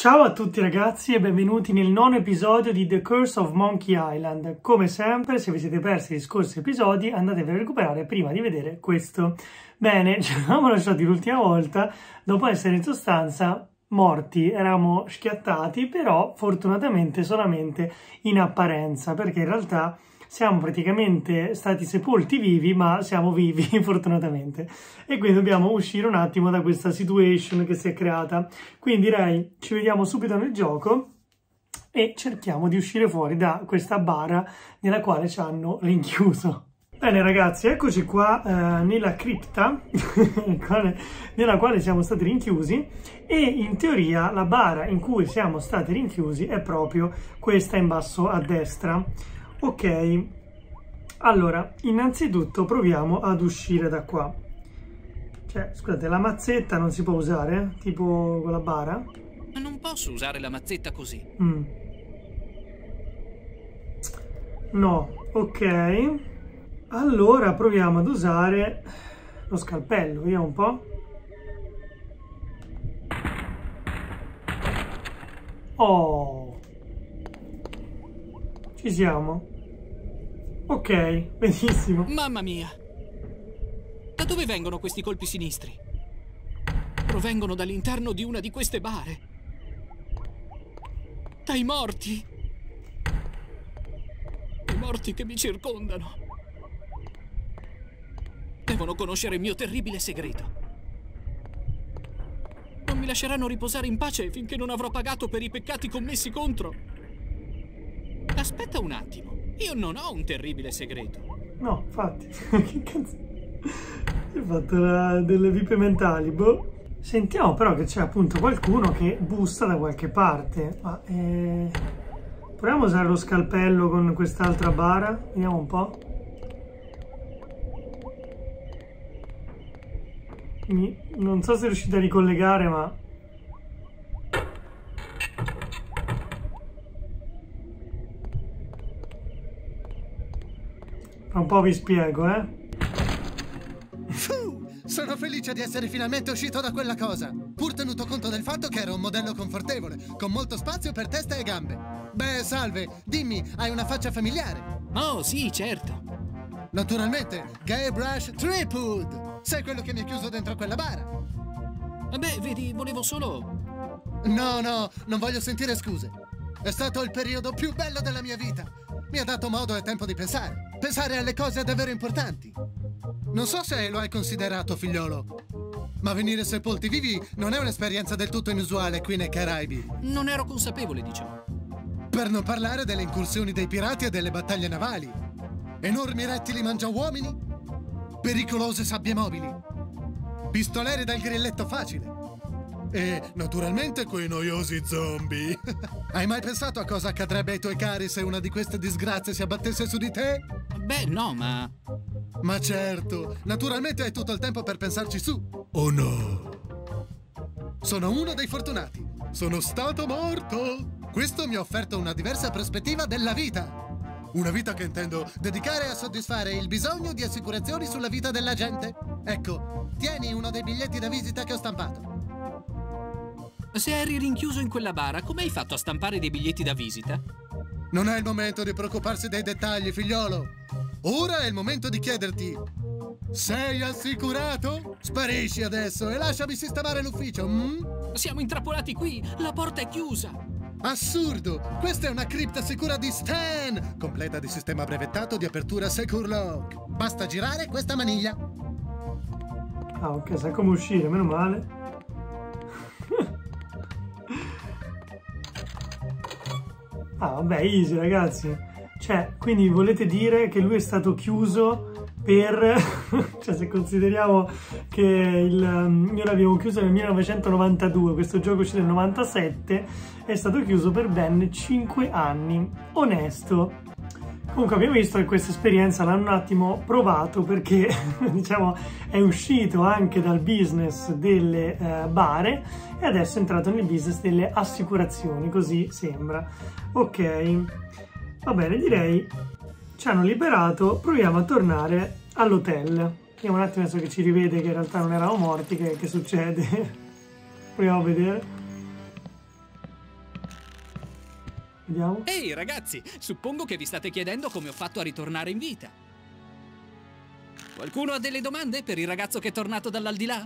Ciao a tutti ragazzi e benvenuti nel nono episodio di The Curse of Monkey Island. Come sempre, se vi siete persi gli scorsi episodi, andatevi a recuperare prima di vedere questo. Bene, ci eravamo lasciati l'ultima volta, dopo essere in sostanza morti, eravamo schiattati, però fortunatamente solamente in apparenza, perché in realtà siamo praticamente stati sepolti vivi, ma siamo vivi fortunatamente. E quindi dobbiamo uscire un attimo da questa situation che si è creata. Quindi direi, ci vediamo subito nel gioco e cerchiamo di uscire fuori da questa bara nella quale ci hanno rinchiuso. Bene ragazzi, eccoci qua nella cripta nella quale siamo stati rinchiusi e in teoria la bara in cui siamo stati rinchiusi è proprio questa in basso a destra. Ok, allora, innanzitutto proviamo ad uscire da qua. Cioè, scusate, la mazzetta non si può usare? Tipo con la bara? Non posso usare la mazzetta così. No, ok. Allora proviamo ad usare lo scalpello, vediamo un po'. Oh! Ci siamo. Ok, benissimo. Mamma mia! Da dove vengono questi colpi sinistri? Provengono dall'interno di una di queste bare. Dai morti! I morti che mi circondano. Devono conoscere il mio terribile segreto. Non mi lasceranno riposare in pace finché non avrò pagato per i peccati commessi contro. Aspetta un attimo. Io non ho un terribile segreto. No, infatti. Che cazzo? Hai fatto delle vipe mentali, boh. Sentiamo però che c'è appunto qualcuno che bussa da qualche parte. Ma proviamo a usare lo scalpello con quest'altra bara. Vediamo un po'. Non so se riuscite a ricollegare, ma... Tra un po' vi spiego, Sono felice di essere finalmente uscito da quella cosa, pur tenuto conto del fatto che era un modello confortevole, con molto spazio per testa e gambe. Beh, salve, dimmi, hai una faccia familiare? Oh, sì, certo. Naturalmente, Guybrush Threepwood! Sei quello che mi ha chiuso dentro quella bara. Beh, vedi, volevo solo... No, non voglio sentire scuse. È stato il periodo più bello della mia vita. Mi ha dato modo e tempo di pensare. Pensare alle cose davvero importanti. Non so se lo hai considerato, figliolo, ma venire sepolti vivi non è un'esperienza del tutto inusuale qui nei Caraibi. Non ero consapevole di ciò. Per non parlare delle incursioni dei pirati e delle battaglie navali. Enormi rettili mangiauomini, pericolose sabbie mobili, pistoleri dal grilletto facile e, naturalmente, quei noiosi zombie. Hai mai pensato a cosa accadrebbe ai tuoi cari se una di queste disgrazie si abbattesse su di te? Beh, no, ma... Ma certo, naturalmente hai tutto il tempo per pensarci su. Oh no! Sono uno dei fortunati. Sono stato morto. Questo mi ha offerto una diversa prospettiva della vita. Una vita che intendo dedicare a soddisfare il bisogno di assicurazioni sulla vita della gente. Ecco, tieni uno dei biglietti da visita che ho stampato. Se eri rinchiuso in quella bara, come hai fatto a stampare dei biglietti da visita? Non è il momento di preoccuparsi dei dettagli, figliolo. Ora è il momento di chiederti: sei assicurato? Sparisci adesso e lasciami sistemare l'ufficio, Siamo intrappolati qui, la porta è chiusa. Assurdo! Questa è una cripta sicura di Stan! Completa di sistema brevettato di apertura Secure Lock. Basta girare questa maniglia. Ah, ok, sai come uscire, meno male. Ah, vabbè, easy ragazzi. Cioè, quindi volete dire che lui è stato chiuso per... cioè, se consideriamo che noi l'abbiamo chiuso nel 1992, questo gioco uscito nel 97, è stato chiuso per ben 5 anni. Onesto. Comunque abbiamo visto che questa esperienza l'hanno un attimo provato perché, diciamo, è uscito anche dal business delle bare e adesso è entrato nel business delle assicurazioni, così sembra. Ok, va bene, direi ci hanno liberato, proviamo a tornare all'hotel. Vediamo un attimo adesso che ci rivede che in realtà non eravamo morti, che succede? Proviamo a vedere. Vediamo. Ehi ragazzi, suppongo che vi state chiedendo come ho fatto a ritornare in vita. Qualcuno ha delle domande per il ragazzo che è tornato dall'aldilà?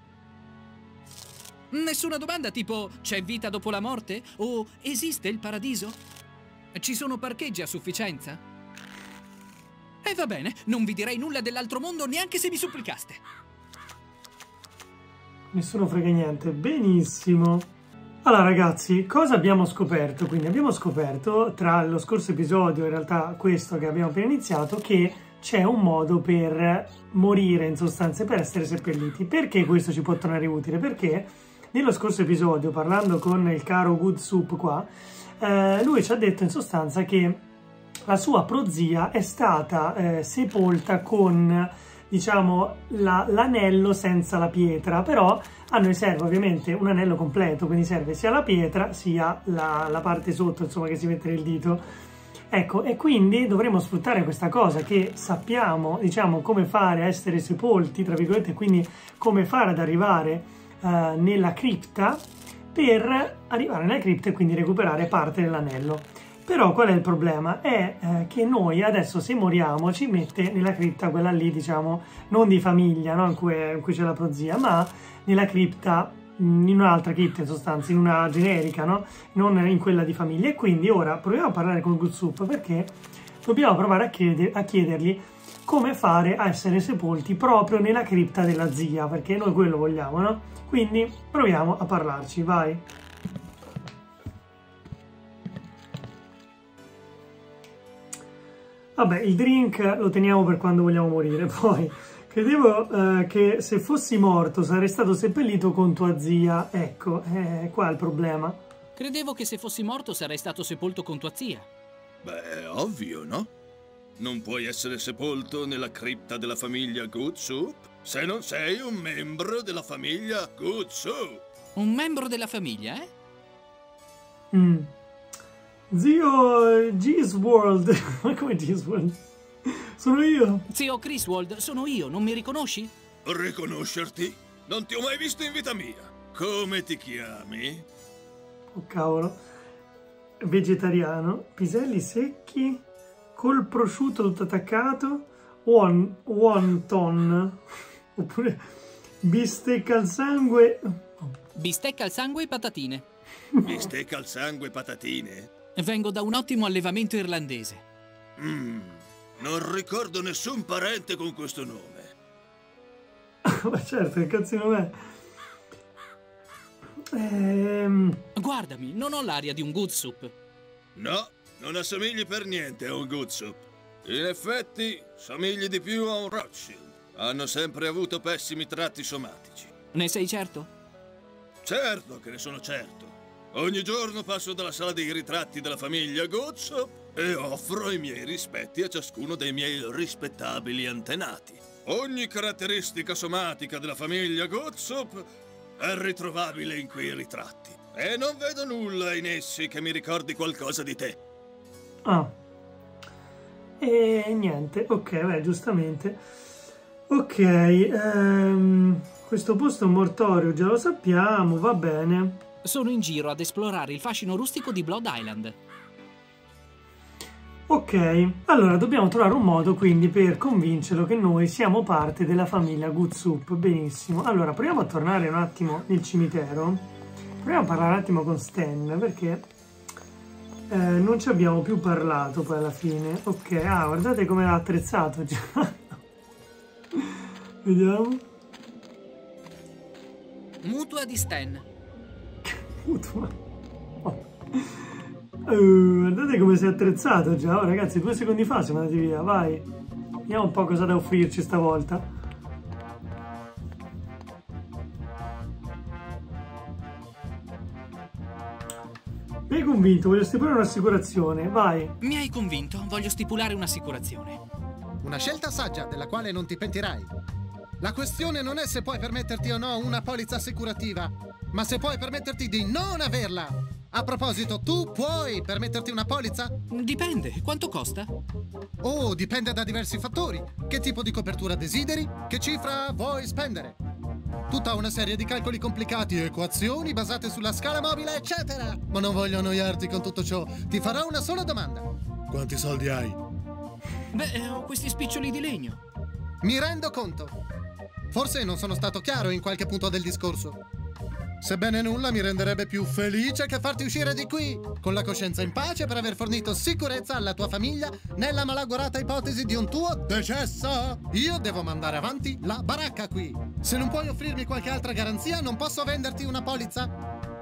Nessuna domanda tipo c'è vita dopo la morte? O esiste il paradiso? Ci sono parcheggi a sufficienza? E va bene, non vi direi nulla dell'altro mondo neanche se mi supplicaste. Nessuno frega niente. Benissimo. Allora ragazzi, cosa abbiamo scoperto? Quindi abbiamo scoperto tra lo scorso episodio, in realtà questo che abbiamo appena iniziato, che c'è un modo per morire in sostanza, per essere seppelliti. Perché questo ci può tornare utile? Perché nello scorso episodio, parlando con il caro Good Soup qua, lui ci ha detto in sostanza che la sua prozia è stata sepolta con, diciamo, l'anello senza la pietra, però a noi serve ovviamente un anello completo, quindi serve sia la pietra sia la parte sotto, insomma, che si mette nel dito. Ecco, e quindi dovremo sfruttare questa cosa che sappiamo, diciamo, come fare a essere sepolti, tra virgolette, quindi come fare ad arrivare nella cripta, per arrivare nella cripta e quindi recuperare parte dell'anello. Però qual è il problema? È che noi adesso, se moriamo, ci mette nella cripta quella lì, diciamo, non di famiglia, no? in cui c'è la prozia, ma nella cripta, in un'altra cripta in sostanza, in una generica, no? Non in quella di famiglia. E quindi ora proviamo a parlare con Good Soup, perché dobbiamo provare a chiedergli come fare a essere sepolti proprio nella cripta della zia, perché noi quello vogliamo, no? Quindi proviamo a parlarci, vai. Vabbè, il drink lo teniamo per quando vogliamo morire. Poi, credevo che se fossi morto sarei stato seppellito con tua zia. Ecco, qua è il problema. Credevo che se fossi morto sarei stato sepolto con tua zia. Beh, ovvio, no? Non puoi essere sepolto nella cripta della famiglia Good Soup se non sei un membro della famiglia Good Soup. Un membro della famiglia, eh? Zio Griswold. Ma come Griswold? Sono io. Zio Griswold, sono io, non mi riconosci? Riconoscerti? Non ti ho mai visto in vita mia. Come ti chiami? Oh cavolo. Vegetariano. Piselli secchi. Col prosciutto tutto attaccato. Wonton. Oppure bistecca al sangue. Bistecca al sangue e patatine. Bistecca al sangue e patatine? Vengo da un ottimo allevamento irlandese. Non ricordo nessun parente con questo nome. Ma certo, che cazzo di nome è? Guardami, non ho l'aria di un Good Soup. No, non assomigli per niente a un Good Soup. In effetti, somigli di più a un Rothschild. Hanno sempre avuto pessimi tratti somatici. Ne sei certo? Certo che ne sono certo. Ogni giorno passo dalla sala dei ritratti della famiglia Good Soup e offro i miei rispetti a ciascuno dei miei rispettabili antenati. Ogni caratteristica somatica della famiglia Good Soup è ritrovabile in quei ritratti. E non vedo nulla in essi che mi ricordi qualcosa di te. Ah. E niente, ok, beh, giustamente. Ok, questo posto mortorio già lo sappiamo, va bene. Sono in giro ad esplorare il fascino rustico di Blood Island. Ok, allora dobbiamo trovare un modo quindi per convincerlo che noi siamo parte della famiglia Good Soup. Benissimo, allora proviamo a tornare un attimo nel cimitero. Proviamo a parlare un attimo con Stan, perché non ci abbiamo più parlato poi alla fine. Ok, ah, guardate come l'ha attrezzato già. Vediamo. Mutua di Stan. Guardate come si è attrezzato già. Oh, ragazzi, 2 secondi fa siamo andati via. Vai, vediamo un po' cosa da offrirci stavolta. Mi hai convinto, voglio stipulare un'assicurazione. Vai. Mi hai convinto, voglio stipulare un'assicurazione. Una scelta saggia della quale non ti pentirai. La questione non è se puoi permetterti o no una polizza assicurativa, ma se puoi permetterti di non averla. A proposito, tu puoi permetterti una polizza? Dipende, quanto costa? Oh, dipende da diversi fattori. Che tipo di copertura desideri? Che cifra vuoi spendere? Tutta una serie di calcoli complicati, equazioni basate sulla scala mobile, eccetera. Ma non voglio annoiarti con tutto ciò. Ti farò una sola domanda. Quanti soldi hai? Beh, ho questi spiccioli di legno. Mi rendo conto. Forse non sono stato chiaro in qualche punto del discorso. Sebbene nulla mi renderebbe più felice che farti uscire di qui, con la coscienza in pace per aver fornito sicurezza alla tua famiglia nella malaugurata ipotesi di un tuo decesso. Io devo mandare avanti la baracca qui. Se non puoi offrirmi qualche altra garanzia, non posso venderti una polizza.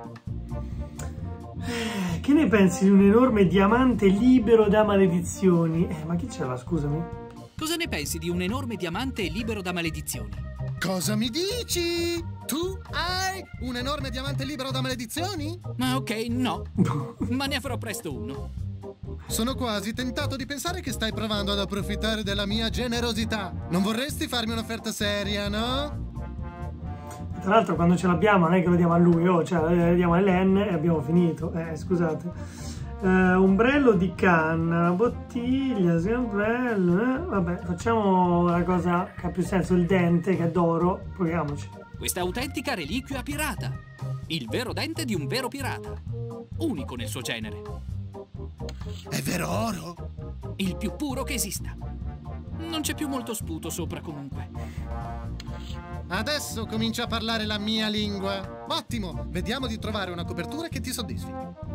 Che ne pensi di un enorme diamante libero da maledizioni? Ma chi c'era, scusami? Cosa ne pensi di un enorme diamante libero da maledizioni? Cosa mi dici? Tu hai un enorme diamante libero da maledizioni? Ma ok, no. Ma ne avrò presto uno. Sono quasi tentato di pensare che stai provando ad approfittare della mia generosità. Non vorresti farmi un'offerta seria, no? Tra l'altro quando ce l'abbiamo non è che lo diamo a lui, cioè lo diamo a Hélène e abbiamo finito. Scusate. Ombrello di canna, bottiglia, ombrello. Vabbè, facciamo la cosa che ha più senso, il dente che è d'oro. Proviamoci. Questa autentica reliquia pirata. Il vero dente di un vero pirata. Unico nel suo genere. È vero oro? Il più puro che esista. Non c'è più molto sputo sopra comunque. Adesso comincia a parlare la mia lingua. Ottimo, vediamo di trovare una copertura che ti soddisfi.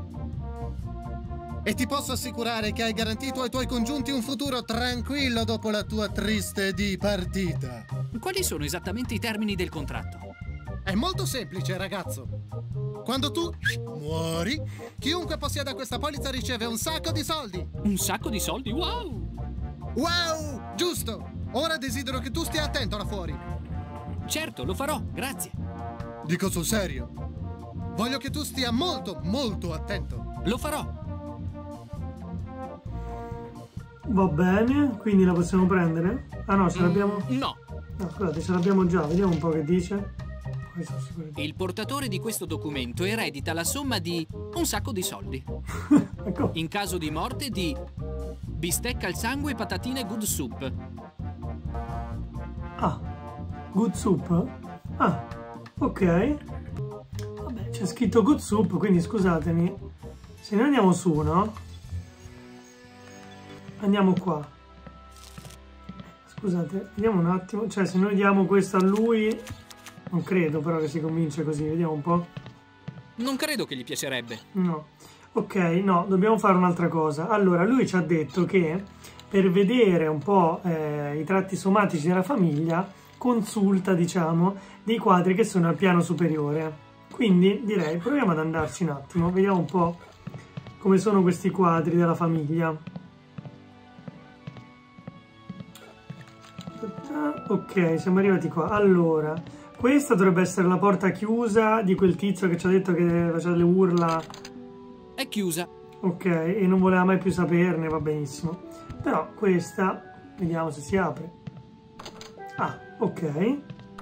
E ti posso assicurare che hai garantito ai tuoi congiunti un futuro tranquillo dopo la tua triste dipartita. Quali sono esattamente i termini del contratto? È molto semplice, ragazzo. Quando tu muori, chiunque possieda questa polizza riceve un sacco di soldi. Un sacco di soldi? Wow! Wow! Giusto! Ora desidero che tu stia attento là fuori. Certo, lo farò, grazie. Dico sul serio. Voglio che tu stia molto, molto attento. Lo farò. Va bene, quindi la possiamo prendere? Ah no, ce l'abbiamo... No. No, scusate, ce l'abbiamo già, vediamo un po' che dice. Il portatore di questo documento eredita la somma di un sacco di soldi. Ecco. In caso di morte di bistecca al sangue e patatine good soup. Ah, good soup? Ah, ok. Vabbè, c'è scritto good soup, quindi scusatemi. Se noi andiamo su, no? Andiamo qua. Scusate, vediamo un attimo. Cioè, se noi diamo questo a lui... Non credo però che si convince così, vediamo un po'. Non credo che gli piacerebbe. No. Ok, no, dobbiamo fare un'altra cosa. Allora, lui ci ha detto che per vedere un po' i tratti somatici della famiglia, consulta, diciamo, dei quadri che sono al piano superiore. Quindi direi, proviamo ad andarci un attimo, vediamo un po' come sono questi quadri della famiglia. Ok, siamo arrivati qua. Allora, questa dovrebbe essere la porta chiusa di quel tizio che ci ha detto che faceva le urla. È chiusa. Ok, e non voleva mai più saperne, va benissimo. Però questa, vediamo se si apre. Ah, ok.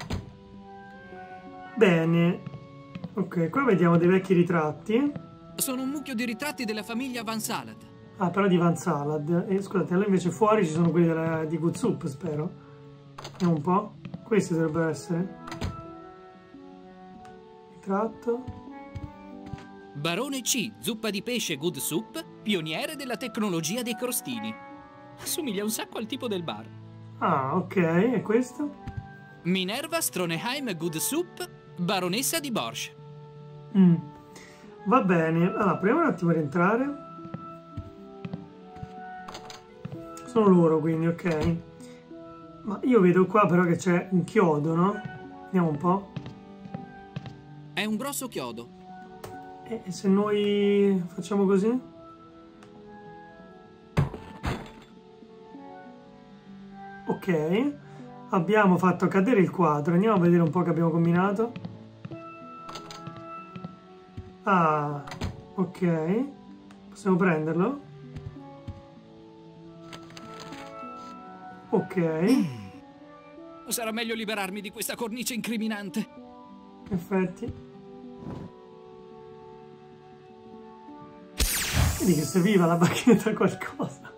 Bene. Ok, qua vediamo dei vecchi ritratti. Sono un mucchio di ritratti della famiglia Van Salad. Ah, però di Van Salad. E scusate, allora invece fuori ci sono quelli di Good Soup, spero. Vediamo un po'. Questi dovrebbero essere. Ritratto. Barone C, zuppa di pesce good soup, pioniere della tecnologia dei crostini. Assomiglia un sacco al tipo del bar. Ah, ok, e questo? Minerva Stroneheim good soup, baronessa di Borscht. Va bene, allora proviamo un attimo a rientrare. Sono loro quindi, ok. Ma io vedo qua però che c'è un chiodo, no? Vediamo un po'. È un grosso chiodo. E se noi facciamo così? Ok, abbiamo fatto cadere il quadro. Andiamo a vedere un po' che abbiamo combinato. Ah, ok. Possiamo prenderlo? Ok. Sarà meglio liberarmi di questa cornice incriminante. In effetti. Vedi che serviva la bacchetta a qualcosa.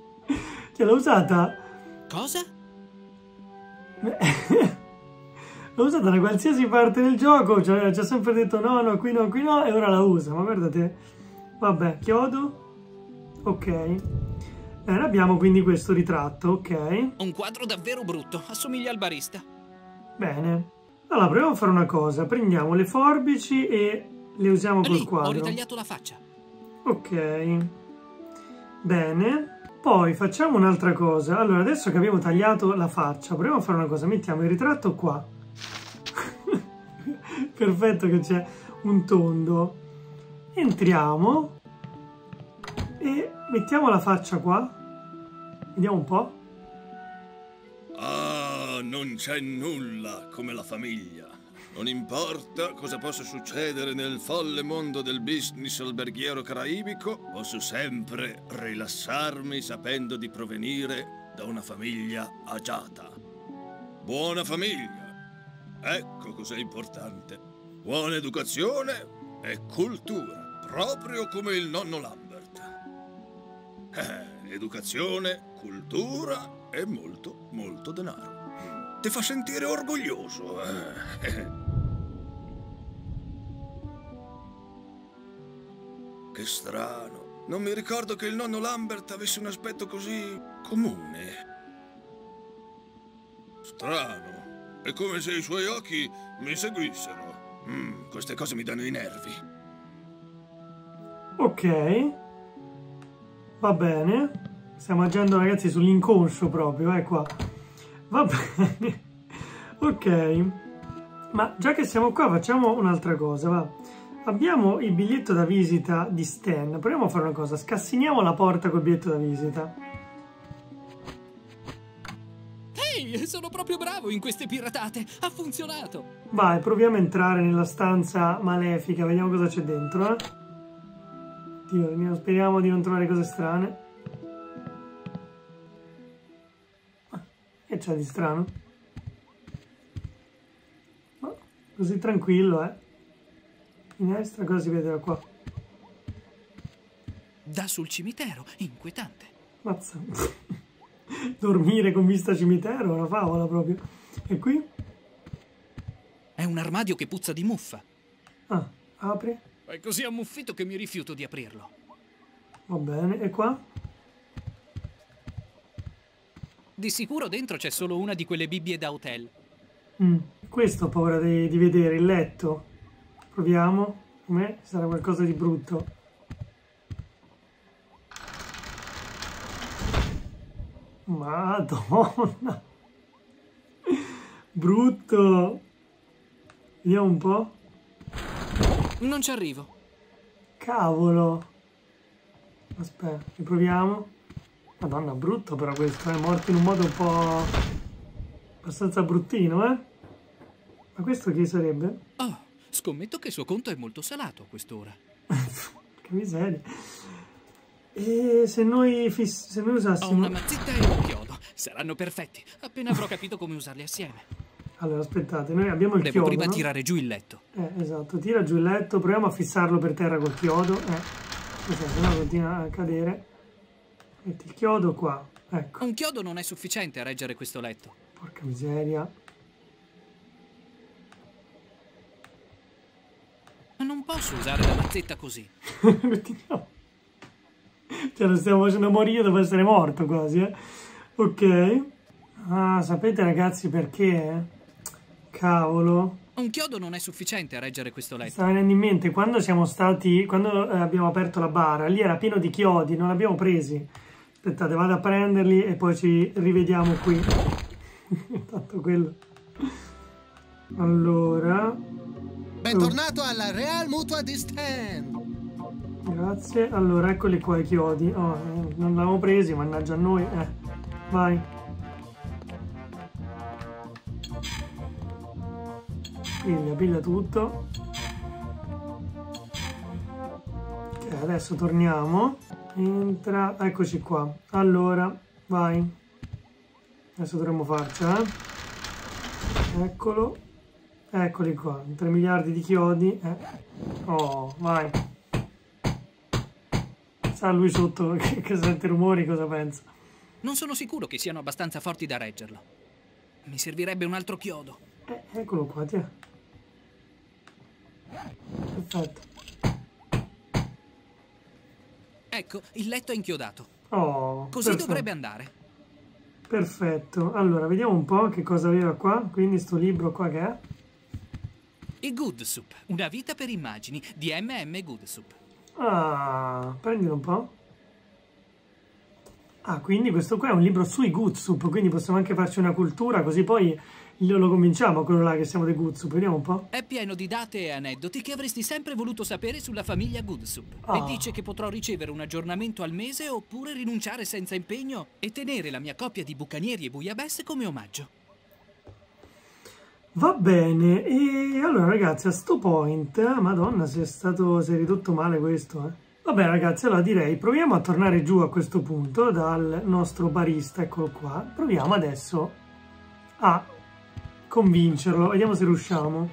Cioè l'ho usata. Cosa? L'ho usata da qualsiasi parte del gioco, cioè ci ha sempre detto no, no, qui no, e ora la usa, ma guardate. Vabbè, chiodo. Ok. Bene, abbiamo quindi questo ritratto, ok. Un quadro davvero brutto, assomiglia al barista. Bene. Allora, proviamo a fare una cosa. Prendiamo le forbici e le usiamo col Lì, quadro. ho ritagliato la faccia. Ok. Bene. Poi facciamo un'altra cosa. Allora, adesso che abbiamo tagliato la faccia, proviamo a fare una cosa. Mettiamo il ritratto qua. Perfetto che c'è un tondo. Entriamo e mettiamo la faccia qua. Vediamo un po'. Ah, non c'è nulla come la famiglia. Non importa cosa possa succedere nel folle mondo del business alberghiero caraibico, posso sempre rilassarmi sapendo di provenire da una famiglia agiata. Buona famiglia. Ecco cos'è importante. Buona educazione e cultura, proprio come il nonno Lambert. Educazione, cultura e molto, molto denaro. Ti fa sentire orgoglioso. Che strano. Non mi ricordo che il nonno Lambert avesse un aspetto così comune. Strano. È come se i suoi occhi mi seguissero. Queste cose mi danno i nervi. Ok. Va bene. Stiamo agendo, ragazzi, sull'inconscio proprio, qua. Va bene. Ok. Ma già che siamo qua, facciamo un'altra cosa, va. Abbiamo il biglietto da visita di Stan. Proviamo a fare una cosa. Scassiniamo la porta col biglietto da visita. Ehi, sono proprio bravo in queste piratate. Ha funzionato. Vai, proviamo a entrare nella stanza malefica. Vediamo cosa c'è dentro, Dio, speriamo di non trovare cose strane. Che c'è di strano? Oh, così tranquillo, Finestra, cosa si vede da qua? Da sul cimitero, inquietante. Mazza. Dormire con vista cimitero, una favola proprio. E qui? È un armadio che puzza di muffa. Ah, apri. È così ammuffito che mi rifiuto di aprirlo. Va bene, e qua? Di sicuro dentro c'è solo una di quelle bibbie da hotel. Questo ho paura di vedere, il letto. Proviamo. Com'è? Sarà qualcosa di brutto. Madonna. Brutto. Vediamo un po'. Non ci arrivo. Cavolo. Aspetta, riproviamo. Madonna, brutto però questo, è morto in un modo un po' abbastanza bruttino, Ma questo chi sarebbe? Oh, scommetto che il suo conto è molto salato a quest'ora. Che miseria. E se noi usassimo... Ho una mazzetta e un chiodo. Saranno perfetti. Appena avrò capito come usarli assieme. Allora, aspettate, noi abbiamo il Devo chiodo, prima no? tirare giù il letto. Esatto, tira giù il letto, proviamo a fissarlo per terra col chiodo. Se no continua a cadere. Metti il chiodo qua, ecco. Un chiodo non è sufficiente a reggere questo letto. Porca miseria. Ma non posso usare la mazzetta così. No. Cioè lo stiamo facendo morire, devo essere morto quasi, Ok. Ah, sapete ragazzi perché? Cavolo. Un chiodo non è sufficiente a reggere questo Mi letto. sta venendo in mente quando abbiamo aperto la bara, lì era pieno di chiodi, non l'abbiamo presi. Aspettate, vado a prenderli e poi ci rivediamo qui. Tanto quello. Allora. Bentornato alla Real Mutua di Stan. Grazie. Allora, eccoli qua i chiodi. Oh, non l'avevamo presi, mannaggia a noi. Vai. Piglia tutto. Ok, adesso torniamo. Entra, eccoci qua. Allora, vai. Adesso dovremmo farcela. Eccolo. Eccoli qua. 3 miliardi di chiodi. Oh, vai. Sa lui sotto che sente rumori, cosa pensa? Non sono sicuro che siano abbastanza forti da reggerlo. Mi servirebbe un altro chiodo. Eccolo qua, ti è. Perfetto. Ecco, il letto è inchiodato. Oh, Così perfetto. dovrebbe andare. Perfetto. Allora, vediamo un po' che cosa aveva qua. Quindi sto libro qua che è. I Good Soup, una vita per immagini di M.M. Good Soup. Ah, prendilo un po'. Ah, quindi questo qua è un libro sui Good Soup, quindi possiamo anche farci una cultura, così poi lo convinciamo, quello là che siamo dei Good Soup. Vediamo un po'. È pieno di date e aneddoti che avresti sempre voluto sapere sulla famiglia Good Soup. E dice che potrò ricevere un aggiornamento al mese oppure rinunciare senza impegno e tenere la mia coppia di bucanieri e bouillabaisse come omaggio. Va bene, e allora ragazzi, a sto point, madonna, si è ridotto male questo, eh. Vabbè ragazzi, allora direi, proviamo a tornare giù a questo punto dal nostro barista, eccolo qua. Proviamo adesso a convincerlo, vediamo se riusciamo.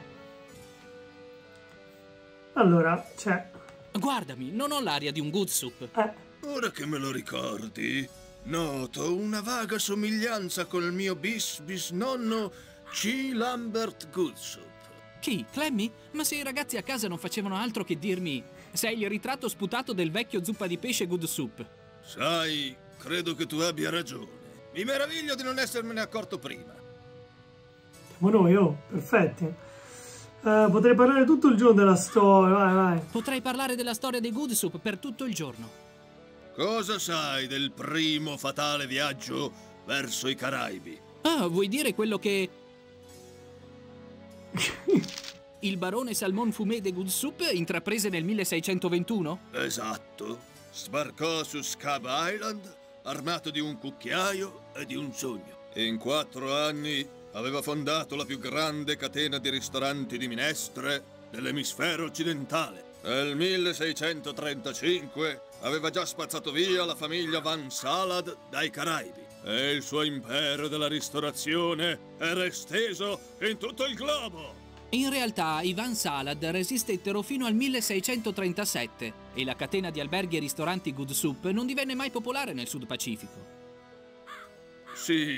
Allora, c'è... Guardami, non ho l'aria di un Good Soup. Ora che me lo ricordi, noto una vaga somiglianza col mio bisnonno C. Lambert Good Soup. Chi? Clemmy? Ma se i ragazzi a casa non facevano altro che dirmi sei il ritratto sputato del vecchio zuppa di pesce Good Soup. Sai, credo che tu abbia ragione. Mi meraviglio di non essermene accorto prima. Siamo noi, oh, perfetti. Potrei parlare tutto il giorno della storia, vai, vai. Potrei parlare della storia dei Good Soup per tutto il giorno. Cosa sai del primo fatale viaggio verso i Caraibi? Ah, vuoi dire quello che... il barone Salmon Fumé de Good Soup intraprese nel 1621? Esatto. Sbarcò su Scab Island armato di un cucchiaio e di un sogno. In 4 anni aveva fondato la più grande catena di ristoranti di minestre dell'emisfero occidentale. Nel 1635 aveva già spazzato via la famiglia Van Salad dai Caraibi e il suo impero della ristorazione era esteso in tutto il globo. In realtà i Van Salad resistettero fino al 1637 e la catena di alberghi e ristoranti Good Soup non divenne mai popolare nel Sud Pacifico. Sì,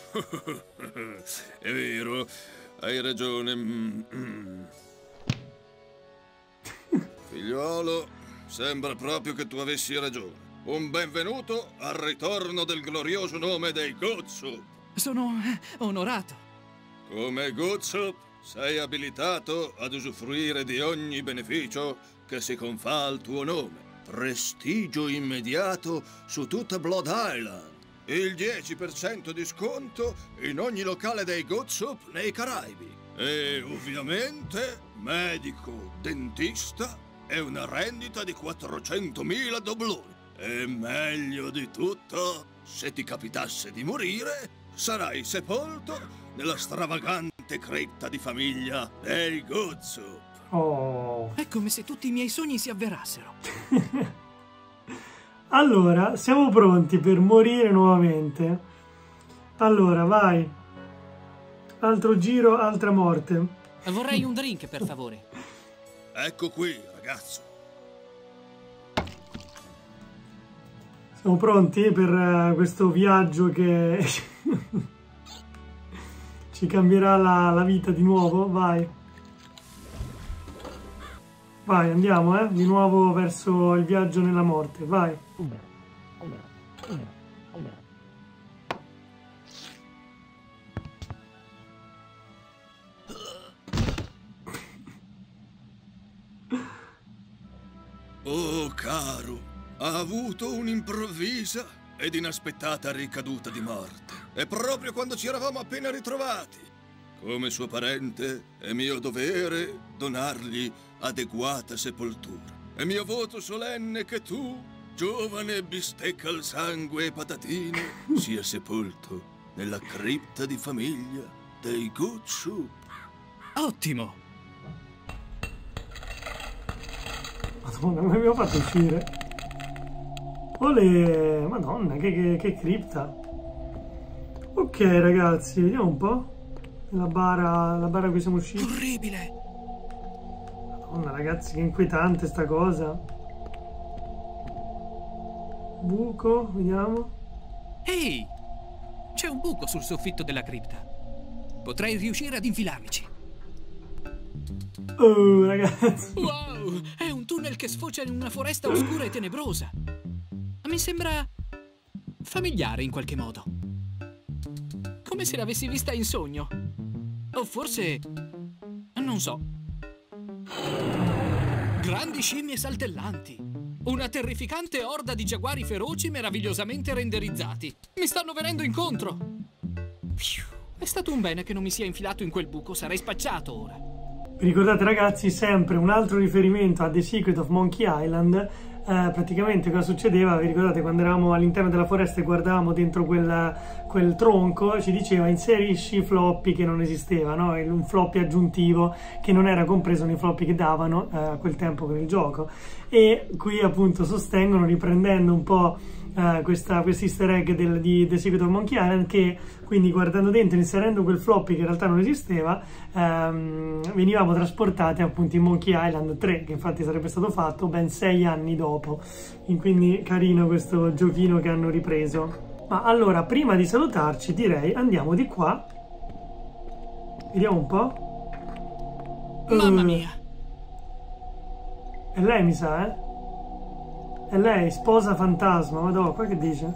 è vero, hai ragione. Figliuolo, sembra proprio che tu avessi ragione. Un benvenuto al ritorno del glorioso nome dei Good Soup. Sono onorato. Come Good Soup sei abilitato ad usufruire di ogni beneficio che si confà al tuo nome. Prestigio immediato su tutta Blood Island. Il 10% di sconto in ogni locale dei Good Soup nei Caraibi. E ovviamente medico, dentista e una rendita di 400.000 dobloni. E meglio di tutto, se ti capitasse di morire, sarai sepolto nella stravagante cripta di famiglia dei Good Soup. Oh. È come se tutti i miei sogni si avverassero. Allora, siamo pronti per morire nuovamente. Allora, vai. Altro giro, altra morte. Vorrei un drink, per favore. Ecco qui, ragazzo. Siamo pronti per questo viaggio che ci cambierà la vita di nuovo? Vai. Vai, andiamo, di nuovo verso il viaggio nella morte. Vai. Oh, caro, ha avuto un'improvvisa ed inaspettata ricaduta di morte. E proprio quando ci eravamo appena ritrovati. Come suo parente è mio dovere donargli adeguata sepoltura. È mio voto solenne che tu, giovane bistecca al sangue e patatine, sia sepolto nella cripta di famiglia dei Good Soup. Ottimo! Madonna, come abbiamo fatto uscire? Olè, madonna, che cripta. Ok, ragazzi, vediamo un po'. La bara da cui siamo usciti. Orribile! Madonna, ragazzi, che inquietante sta cosa. Buco, vediamo. Ehi! C'è un buco sul soffitto della cripta. Potrei riuscire ad infilarmici. Oh, ragazzi. Wow! È un tunnel che sfocia in una foresta oscura e tenebrosa. Mi sembra familiare in qualche modo. Come se l'avessi vista in sogno. O forse... non so. Grandi scimmie saltellanti. Una terrificante orda di giaguari feroci meravigliosamente renderizzati. Mi stanno venendo incontro. È stato un bene che non mi sia infilato in quel buco. Sarei spacciato ora. Vi ricordate, ragazzi, sempre un altro riferimento a The Secret of Monkey Island. Praticamente cosa succedeva? Vi ricordate quando eravamo all'interno della foresta e guardavamo dentro quel tronco, ci diceva inserisci floppy che non esisteva, no? Un floppy aggiuntivo che non era compreso nei floppy che davano a quel tempo per il gioco. E qui appunto sostengono, riprendendo un po' questo easter egg di The Secret of Monkey Island, che quindi guardando dentro, inserendo quel floppy che in realtà non esisteva, venivamo trasportati appunto in Monkey Island 3, che infatti sarebbe stato fatto ben 6 anni dopo. Quindi carino questo giochino che hanno ripreso. Ma allora, prima di salutarci, direi andiamo di qua. Vediamo un po'. Mamma mia! È lei, mi sa, eh? È lei, sposa fantasma. Madonna, qua che dice?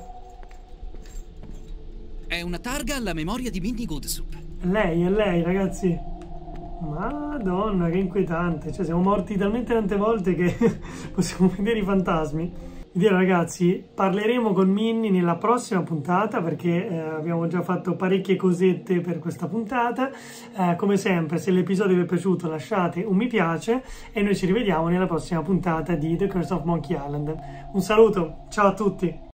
È una targa alla memoria di Minnie Goodsoup. È lei, ragazzi. Madonna, che inquietante. Cioè, siamo morti talmente tante volte che possiamo vedere i fantasmi. Direi, ragazzi, parleremo con Minnie nella prossima puntata, perché abbiamo già fatto parecchie cosette per questa puntata. Come sempre, se l'episodio vi è piaciuto lasciate un mi piace e noi ci rivediamo nella prossima puntata di The Curse of Monkey Island. Un saluto, ciao a tutti!